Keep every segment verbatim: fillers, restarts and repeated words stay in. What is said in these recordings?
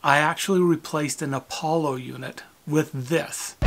I actually replaced an Apollo unit with this.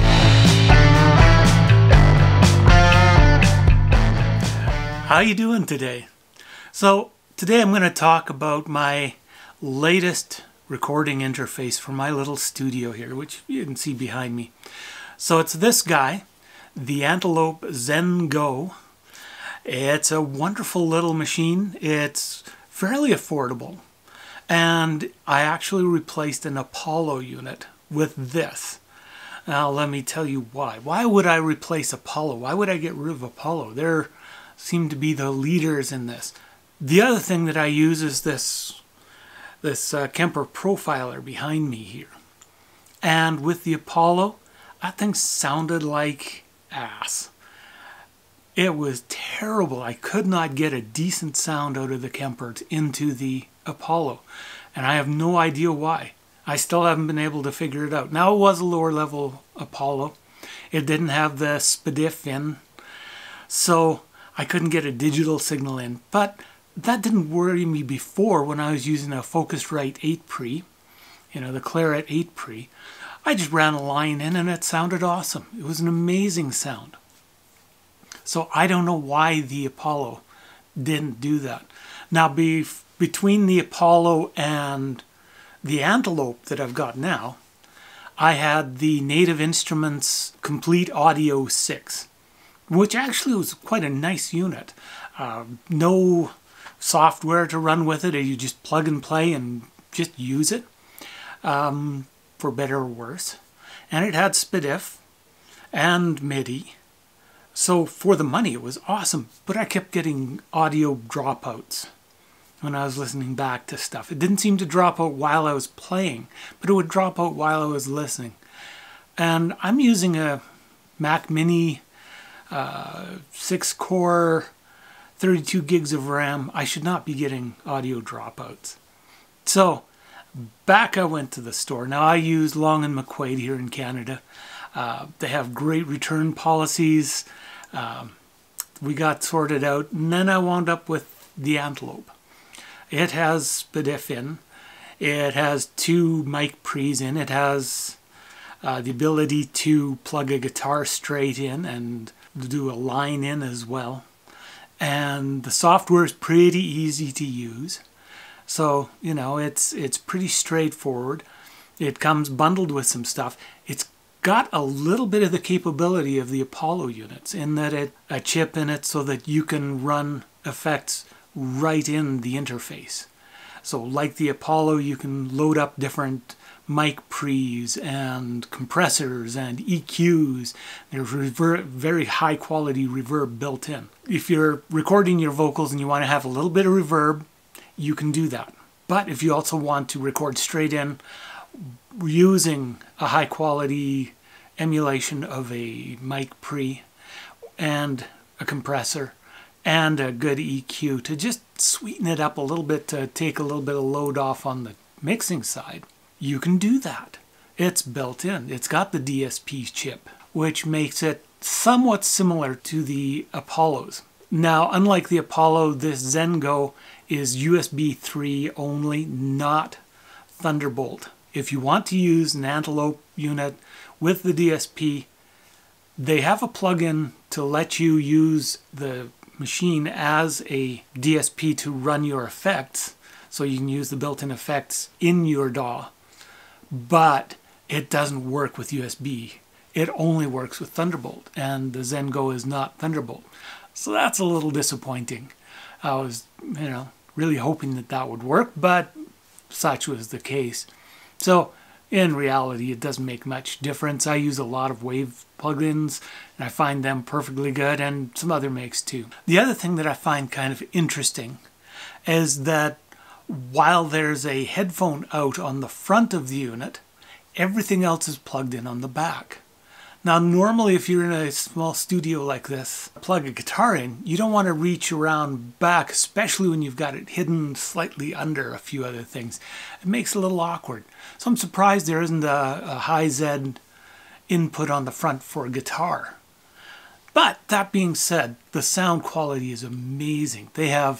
How you doing today? So today I'm going to talk about my latest recording interface for my little studio here, which you can see behind me. So it's this guy, the Antelope Zen Go. It's a wonderful little machine. It's fairly affordable. And I actually replaced an Apollo unit with this. Now let me tell you why. Why would I replace Apollo? Why would I get rid of Apollo? They seem to be the leaders in this. The other thing that I use is this, this uh, Kemper Profiler behind me here. And with the Apollo, that thing sounded like ass. It was terrible. I could not get a decent sound out of the Kemper into the Apollo, and I have no idea why. I still haven't been able to figure it out. Now, it was a lower level Apollo. It didn't have the S P D I F in, so I couldn't get a digital signal in. But that didn't worry me before when I was using a Focusrite eight pre, you know, the Claret eight pre. I just ran a line in and it sounded awesome. It was an amazing sound. So I don't know why the Apollo didn't do that. Now, be, between the Apollo and the Antelope that I've got now, I had the Native Instruments Complete Audio six, which actually was quite a nice unit. Uh, no software to run with it. You just plug and play and just use it, um, for better or worse. And it had S P D I F and MIDI. So for the money, it was awesome, but I kept getting audio dropouts when I was listening back to stuff. It didn't seem to drop out while I was playing, but it would drop out while I was listening. And I'm using a Mac Mini, uh, six core, thirty-two gigs of RAM. I should not be getting audio dropouts. So back I went to the store. Now I use Long and McQuaid here in Canada. Uh, they have great return policies. Um, we got sorted out, and then I wound up with the Antelope. It has S P D I F in. It has two mic pre's in. It has uh, the ability to plug a guitar straight in and do a line in as well. And the software is pretty easy to use. So, you know, it's it's pretty straightforward. It comes bundled with some stuff. It's got a little bit of the capability of the Apollo units in that it a chip in it so that you can run effects right in the interface. So like the Apollo, you can load up different mic pre's and compressors and E Qs. There's reverb, very high quality reverb built in. If you're recording your vocals and you want to have a little bit of reverb, you can do that. But if you also want to record straight in using a high quality emulation of a mic pre and a compressor and a good E Q to just sweeten it up a little bit, to take a little bit of load off on the mixing side, you can do that. It's built in. It's got the D S P chip, which makes it somewhat similar to the Apollos. Now, unlike the Apollo, this Zen Go is U S B three only, not Thunderbolt. If you want to use an Antelope unit with the D S P, they have a plugin to let you use the machine as a D S P to run your effects, so you can use the built-in effects in your D A W. But it doesn't work with U S B. It only works with Thunderbolt, and the Zen Go is not Thunderbolt. So that's a little disappointing. I was, you know, really hoping that that would work, but such was the case. So in reality, it doesn't make much difference. I use a lot of Wave plugins, and I find them perfectly good, and some other makes too. The other thing that I find kind of interesting is that while there's a headphone out on the front of the unit, everything else is plugged in on the back. Now, normally if you're in a small studio like this, plug a guitar in, you don't want to reach around back, especially when you've got it hidden slightly under a few other things. It makes it a little awkward. So I'm surprised there isn't a, a high-Z input on the front for a guitar. But that being said, the sound quality is amazing. They have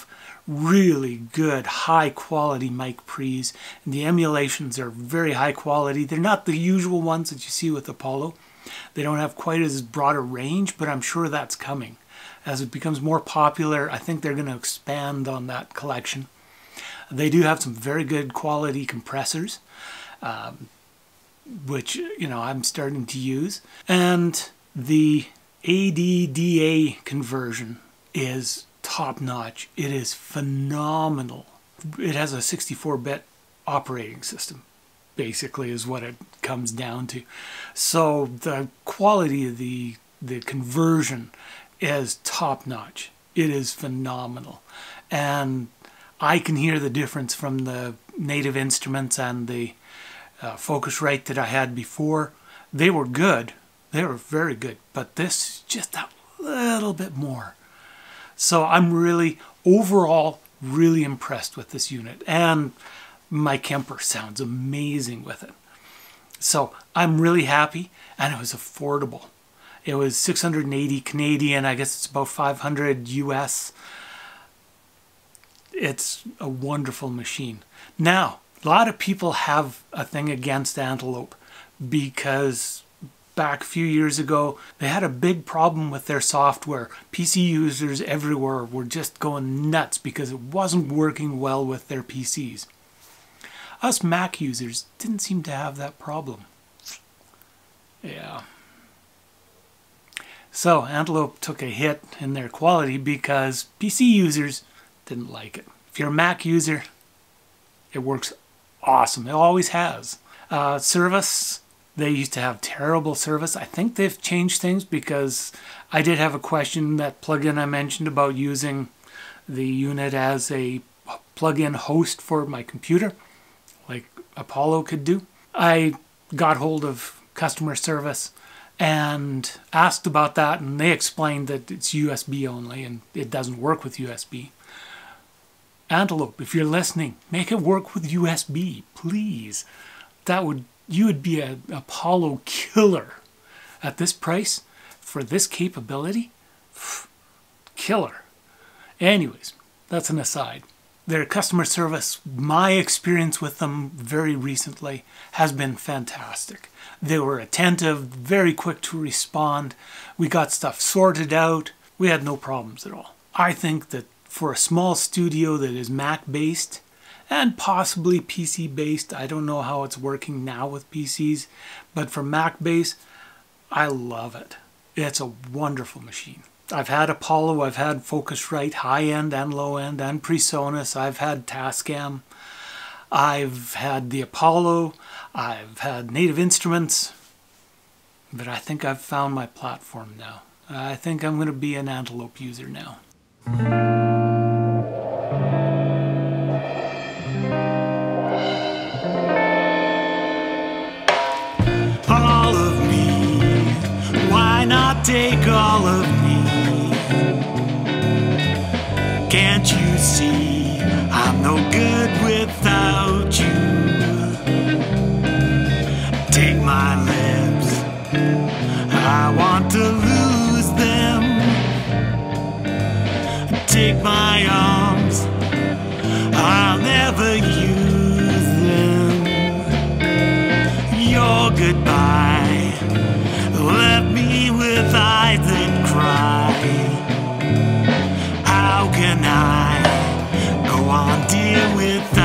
really good high quality mic pre's, and the emulations are very high quality. They're not the usual ones that you see with Apollo. They don't have quite as broad a range, but I'm sure that's coming. As it becomes more popular, I think they're going to expand on that collection. They do have some very good quality compressors, um, which, you know, I'm starting to use. And the A D D A conversion is top-notch. It is phenomenal. It has a sixty-four bit operating system, basically, is what it comes down to. So the quality of the the conversion is top-notch. It is phenomenal, and I can hear the difference from the native instruments and the uh, Focusrite that I had before. They were good. They were very good, but this is just a little bit more. So I'm really, overall, really impressed with this unit. And my Kemper sounds amazing with it. So I'm really happy, and it was affordable. It was six hundred eighty Canadian, I guess it's about five hundred U S. It's a wonderful machine. Now, a lot of people have a thing against Antelope because back a few years ago, they had a big problem with their software. P C users everywhere were just going nuts because it wasn't working well with their P Cs. Us Mac users didn't seem to have that problem. Yeah. So Antelope took a hit in their quality because P C users didn't like it. If you're a Mac user, it works awesome. It always has. Uh, service. They used to have terrible service. I think they've changed things because I did have a question, that plugin I mentioned about using the unit as a plug-in host for my computer, like Apollo could do. I got hold of customer service and asked about that, and they explained that it's U S B only and it doesn't work with U S B. Antelope, if you're listening, make it work with U S B, please. That would You would be an Apollo killer at this price for this capability. Killer. Anyways, that's an aside. Their customer service, my experience with them very recently, has been fantastic. They were attentive, very quick to respond. We got stuff sorted out. We had no problems at all. I think that for a small studio that is Mac-based, and possibly P C-based. I don't know how it's working now with P Cs, but for Mac-based, I love it. It's a wonderful machine. I've had Apollo, I've had Focusrite, high-end and low-end, and PreSonus. I've had Tascam. I've had the Apollo. I've had Native Instruments. But I think I've found my platform now. I think I'm going to be an Antelope user now. Take all of me. Can't you see I'm no good without you? Take my lips, I want to lose them. Take my arms, I'll never use them. Your goodbye left me with eyes that cry. How can I go on, dear, without